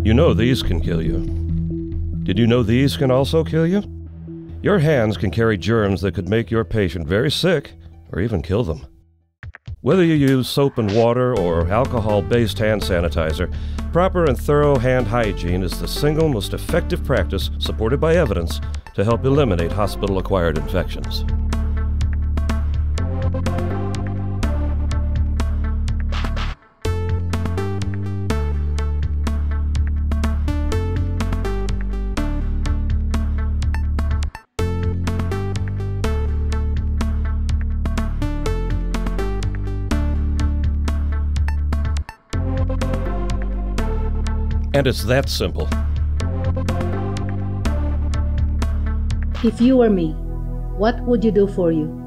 You know these can kill you. Did you know these can also kill you? Your hands can carry germs that could make your patient very sick or even kill them. Whether you use soap and water or alcohol-based hand sanitizer, proper and thorough hand hygiene is the single most effective practice supported by evidence to help eliminate hospital-acquired infections. And it's that simple. If you were me, what would you do for you?